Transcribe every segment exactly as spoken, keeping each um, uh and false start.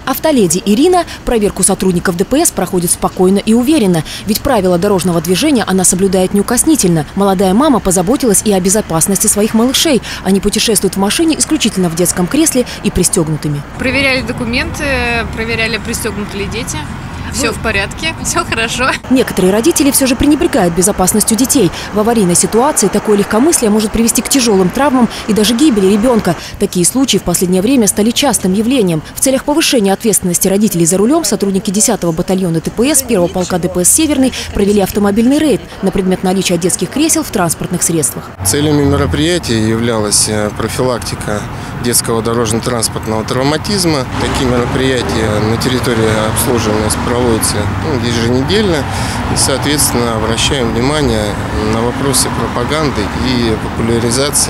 Автоледи Ирина проверку сотрудников ДПС проходит спокойно и уверенно, ведь правила дорожного движения она соблюдает неукоснительно. Молодая мама позаботилась и о безопасности своих малышей. Они путешествуют в машине исключительно в детском кресле и пристегнутыми. Проверяли документы, проверяли, пристегнуты ли дети. Все в порядке, все хорошо. Некоторые родители все же пренебрегают безопасностью детей. В аварийной ситуации такое легкомыслие может привести к тяжелым травмам и даже гибели ребенка. Такие случаи в последнее время стали частым явлением. В целях повышения ответственности родителей за рулем сотрудники десятого батальона ДПС первого полка ДПС «Северный» провели автомобильный рейд на предмет наличия детских кресел в транспортных средствах. Целями мероприятия являлась профилактика детского дорожно-транспортного травматизма. Такие мероприятия на территории обслуживания проводятся ну, еженедельно. И, соответственно, обращаем внимание на вопросы пропаганды и популяризации,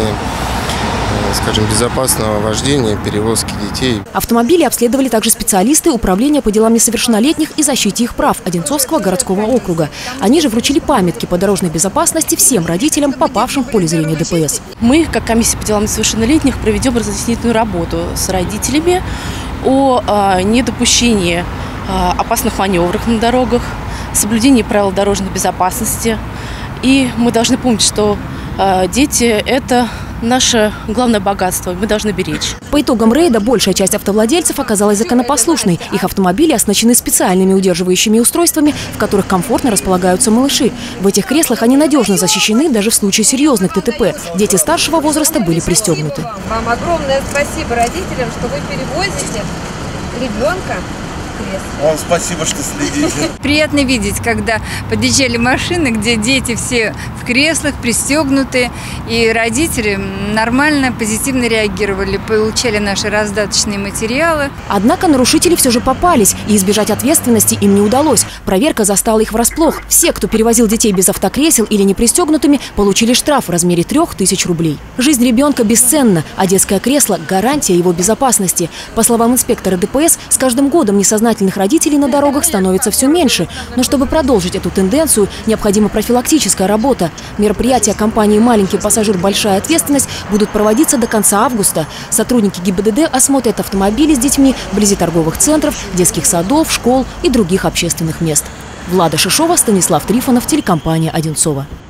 скажем, безопасного вождения, перевозки детей. Автомобили обследовали также специалисты Управления по делам несовершеннолетних и защите их прав Одинцовского городского округа. Они же вручили памятки по дорожной безопасности всем родителям, попавшим в поле зрения ДПС. Мы, как комиссия по делам несовершеннолетних, проведем разъяснительную работу с родителями о э, недопущении э, опасных маневров на дорогах, соблюдении правил дорожной безопасности. И мы должны помнить, что э, дети – это наше главное богатство, мы должны беречь. По итогам рейда большая часть автовладельцев оказалась законопослушной. Их автомобили оснащены специальными удерживающими устройствами, в которых комфортно располагаются малыши. В этих креслах они надежно защищены даже в случае серьезных ДТП. Дети старшего возраста были пристегнуты. Вам огромное спасибо родителям, что вы перевозите ребенка. Вам спасибо, что следите. Приятно видеть, когда подъезжали машины, где дети все в креслах, пристегнуты, и родители нормально, позитивно реагировали, получали наши раздаточные материалы. Однако нарушители все же попались, и избежать ответственности им не удалось. Проверка застала их врасплох. Все, кто перевозил детей без автокресел или не пристегнутыми, получили штраф в размере трех тысяч рублей. Жизнь ребенка бесценна, а детское кресло – гарантия его безопасности. По словам инспектора ДПС, с каждым годом несознательных родителей на дорогах становится все меньше. Но чтобы продолжить эту тенденцию, необходима профилактическая работа. Мероприятия компании «Маленький пассажир. Большая ответственность» будут проводиться до конца августа. Сотрудники ГИБДД осмотрят автомобили с детьми вблизи торговых центров, детских садов, школ и других общественных мест. Влада Шишова, Станислав Трифонов, телекомпания «Одинцово».